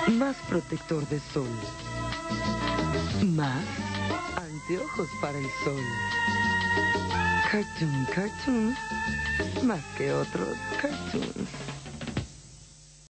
Más protector de sol. Más anteojos para el sol. Cartoon, cartoon. Más que otros cartoons.